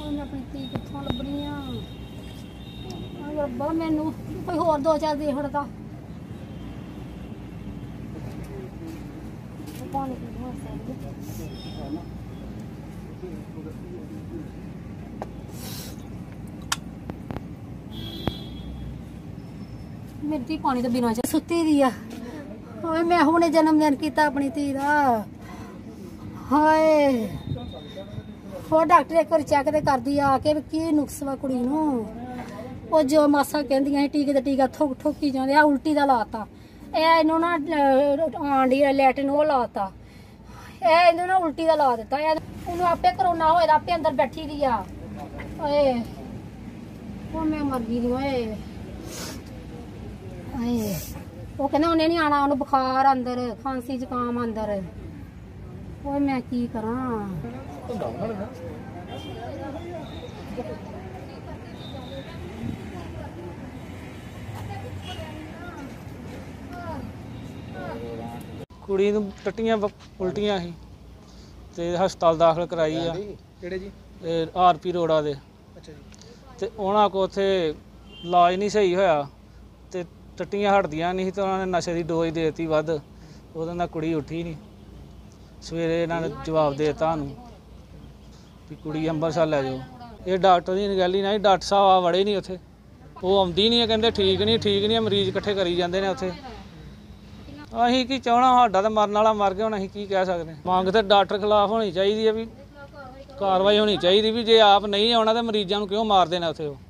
मैं अपनी धी कित्थों लभनी आ रब्बा मैनू कोई होर दो चार दे छड़दा पानी मेरी धी पानी तो बिना सुती दी आ हाय मैं हुणे जन्मदिन किया अपनी धी दा हाय हो डॉक्टर एक बार चैक तो कर दी आके की नुक्स वा कुड़ी नूं वो जो मासा कहंदियां टीके ते टीका ठोकी जांदे आ उल्टी दा लाता ए इन्हों ना आंडी लैटरिन वो लाता ए इन्हों ना उल्टी दा ला दिता उन्होंने आपे करोना होए आपे अंदर बैठी दी आ मैं मर गई ओए वो कहते उन्हें नहीं आना उन्हें बुखार अंदर खांसी जुकाम अंदर ओए मैं की करा कुड़ी नूं टट्टियां उल्टियां ही ते हस्पताल दाखल कराई आ किहड़े जी आरपी रोड़ा दे अच्छा जी ते उन्हां को उत्थे इलाज नहीं सही होया ते टट्टियां हटदियां नहीं ते उन्होंने नशे की डोज देती वध उहदे नाल कुड़ी उठी नहीं सवेरे इन्हां ने जवाब दे दिता सानूं भी कुड़ी अंबरसर लै जाओ ये डॉक्टर की नगैली नहीं डॉक्टर साहब वड़े नहीं उत्थे वो आउंदी नहीं कहंदे ठीक नहीं मरीज इकट्ठे करी जांदे ने उत्थे असीं की चाहना साडा तो मरन वाला मर गया हुण असीं की कह सकते मंग तो डॉक्टर खिलाफ होनी चाहिए है भी कार्रवाई होनी चाहिए भी जे आप नहीं आना तो मरीजों क्यों मारते हैं उत्थे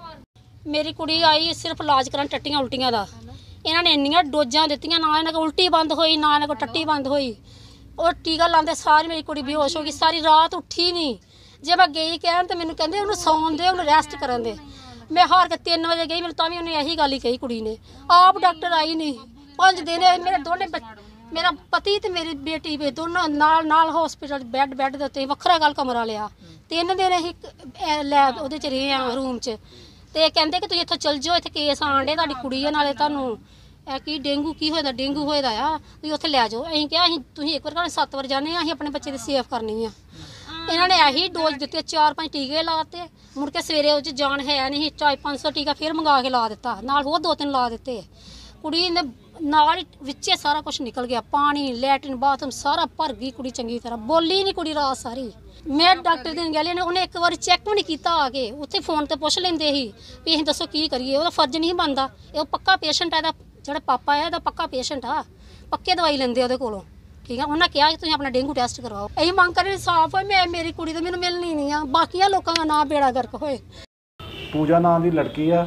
मेरी कुड़ी आई सिर्फ इलाज करन टट्टियां उल्टियां दा इन्होंने इन्नियां डोजां दित्तियां ना इन्हां कोल उल्टी बंद होई ना इन्हां कोल टट्टी बंद होई और टीका लांदे सारी मेरी कुड़ी बेहोश हो गई सारी रात उठी नहीं जे मैं गई कहन तो मैनूं कहंदे उन्हें सौन दे उन्हें रेस्ट करन दे मैं हार के 3 बजे गई मैं तां भी उन्हें यही गल ही कही कुड़ी ने आप डॉक्टर आई नहीं 5 दिन मेरे दोने मेरा पति ते मेरी बेटी भी दोनों नाल हॉस्पिटल बैड दे उत्ते वखरा गल कमरा लिया 3 दिन असीं लैब उहदे च रहे हां रूम च ते कहंदे कि तुसीं इत्थों चल जाओ इत्थे केस आण डे तुहाडी कुड़ी है नाले तुहानूं की डेंगू की होएदा डेंगू होएदा आ तुसीं उत्थे लै जाओ असीं कहा तुसीं एक बार 7 बार जाने असीं अपने बच्चे दी सेफ करनी आ इन्होंने यही डोज दिते 4-5 टीके लाते मुड़ के सवेरे उस जान है नहीं 400-500 टीका फिर मंगा के ला दिता नाल होर 2-3 ला दिते कुड़ी ने नाल विचे सारा कुछ निकल गया पानी लैटरिन बाथरूम सारा भर गई कुड़ी चंगी तरह बोली नहीं कुड़ी रात सारी मैं डॉक्टर दी गल ने उन्हें एक बार चैक भी नहीं किया आके उत्थे फोन ते पुछ लेंदे ही भी असीं दसो की करिए ओहदा फर्ज नहीं बनता ये पक्का पेशेंट है जेह्ड़ा पापा है पक्का पेशेंट आ पक्के दवाई लेंदे ओहदे कोलों ठीक है उन्हें कहा कि तुसीं अपना डेंगू टेस्ट करवाओ असीं मंग करें साफ होए मैं मेरी कुड़ी तो मैनूं मिलनी नहीं आ बाकियां लोकां दा नाम बेड़ा गर्क होए पूजा नाम की लड़की आ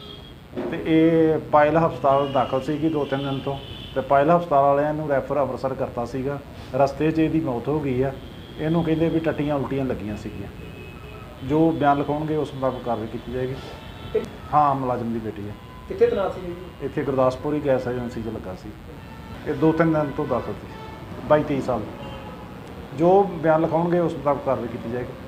ਤੇ ਇਹ ਪਾਇਲ ਹਸਪਤਾਲ ਦਾਖਲ ਸੀਗੀ 2-3 ਦਿਨ ਤੋਂ ਤੇ ਪਾਇਲ ਹਸਪਤਾਲ ਵਾਲਿਆਂ ਨੂੰ ਰੈਫਰ ਅੰਮ੍ਰਿਤਸਰ ਕਰਤਾ ਸੀਗਾ ਰਸਤੇ 'ਚ ਇਹਦੀ ਮੌਤ ਹੋ ਗਈ ਆ ਇਹਨੂੰ ਕਹਿੰਦੇ ਵੀ ਟੱਟੀਆਂ ਉਲਟੀਆਂ ਲੱਗੀਆਂ ਸੀਗੀਆਂ ਜੋ ਬਿਆਨ ਲਿਖਾਉਣਗੇ ਉਸ ਮੁਤਾਬਕ ਕਾਰਵਾਈ ਕੀਤੀ ਜਾਏਗੀ ਹਾਂ ਮੁਲਾਜ਼ਮ ਦੀ ਬੇਟੀ ਹੈ ਕਿੱਥੇ ਤੈਨਾਤ ਸੀ ਜੀ ਇੱਥੇ ਗੁਰਦਾਸਪੁਰ ਹੀ ਗੈਸ ਏਜੰਸੀ 'ਚ ਲੱਗਾ ਸੀ ਇਹ 2-3 ਦਿਨ ਤੋਂ ਦਾਖਲ ਸੀ 22-23 ਸਾਲ ਜੋ ਬਿਆਨ ਲਿਖਾਉਣਗੇ ਉਸ ਮੁਤਾਬਕ ਕਾਰਵਾਈ ਕੀਤੀ ਜਾਏਗੀ